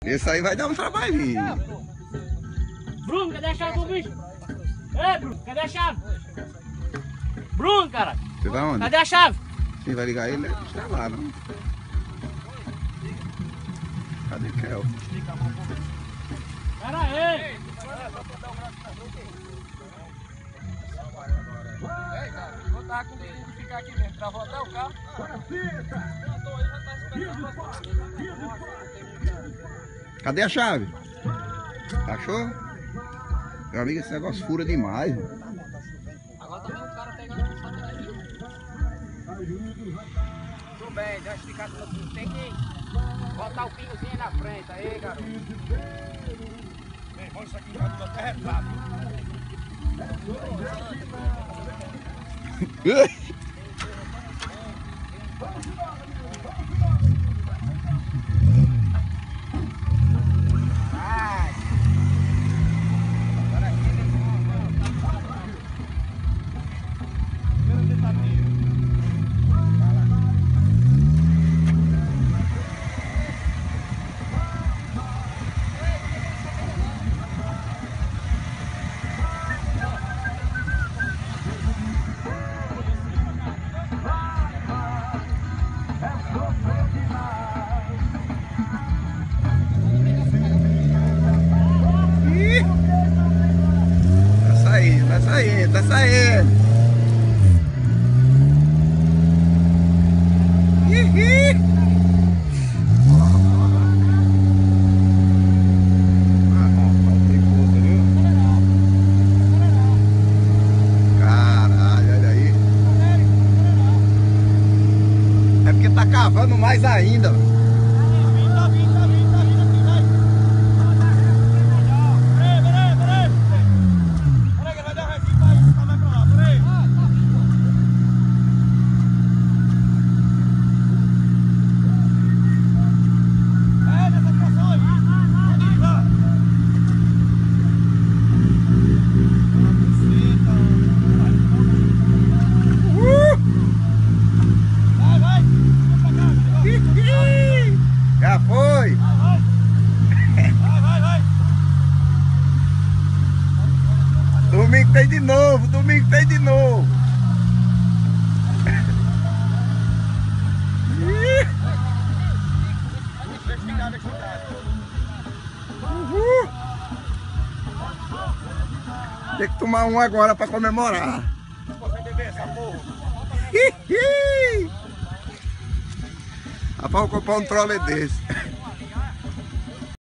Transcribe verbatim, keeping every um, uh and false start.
Esse aí vai dar um trabalhinho. Bruno, cadê a chave do bicho? Ei, Bruno, cadê a chave? Bruno, cara. Você vai onde? Cadê a chave? Quem vai ligar ele está lá, não? Cadê o Kel? Pera aí. Não tava com medo de ficar aqui dentro, pra rodar o carro. Cadê a chave? Achou? Meu amigo, esse negócio fura demais. Agora também o cara pegando o saco daqui. Tudo bem, já esticar tudo. Tem que botar o pinhozinho na frente. Aí, garoto. Meu irmão, isso aqui já tudo até retado. Tá saindo, tá saindo. Hihi. Caralho, olha aí. É porque tá cavando mais ainda. Já foi! Vai, vai, vai! Domingo tem de novo, domingo tem de novo! Uhul. Tem que tomar um agora para comemorar. Você beber essa porra? Rapaz, vou comprar um trolley desse.